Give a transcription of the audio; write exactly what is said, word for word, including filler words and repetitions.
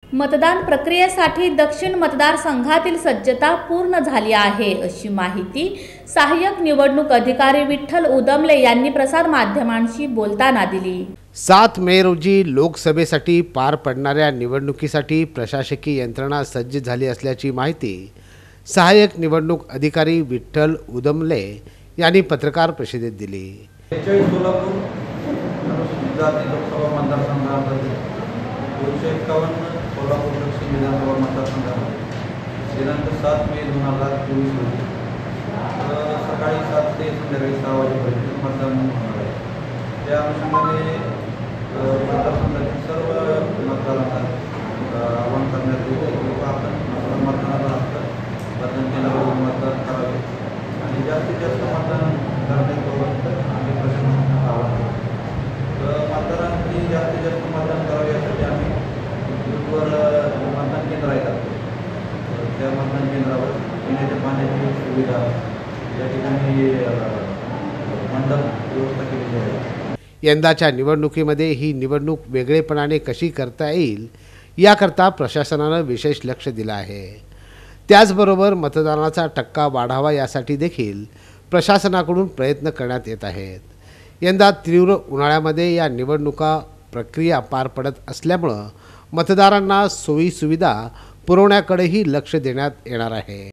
मतदान प्रक्रियेसाठी दक्षिण मतदारसंघातील सज्जता पूर्ण झाली आहे, अशी माहिती सहाय्यक निवडणूक अधिकारी विठ्ठल उदमले यांनी प्रसार माध्यमांशी बोलताना दिली। सात मे रोजी लोकसभेसाठी पार पडणाऱ्या निवडणुकीसाठी प्रशासकीय यंत्रणा सज्ज झाली असल्याची माहिती सहाय्यक निवडणूक अधिकारी विठ्ठल उदमले यांनी पत्रकार परिषदेत दिली। सोलापूर दक्षिण विधानसभा मतदारसंघामध्ये दिनांक सात मे दोन हजार चोवीस रोजी सकाळी सात ते संध्याकाळी सहा वाजेपर्यंत मतदान होणार आहे। त्या अनुषंगाने मतदारसंघातील सर्व मतदारांना आवाहन करण्यात येते की आपण मतदानाचा हक्क मतदान केंद्रावर मतदान करावे आणि जास्तीत जास्त मतदान करण्याबाबत आम्ही प्रशासनाला आवाहन करतो। मतदारांनी जास्तीत जास्त मतदान करावे यासाठी आम्ही मतदान केंद्र आहेत, त्या मतदान केंद्रावर पिण्याच्या पाण्याची सुविधा या ठिकाणी मंडप व्यवस्था केलेली आहे। यंदाच्या निवडणुकीमध्ये ही निवडणूक वेगळेपणाने कशी करता येईल याकरता प्रशासनाने विशेष लक्ष दिलं आहे। त्याचबरोबर मतदानाचा टक्का वाढावा यासाठी देखील प्रशासनाकडून प्रयत्न करण्यात येत आहेत। यंदा तीव्र उन्हाळ्यामध्ये या निवडणुका प्रक्रिया पार पडत असल्यामुळे मतदारांना सोयी सुविधा पुरवण्याकडेही लक्ष देण्यात येणार आहे।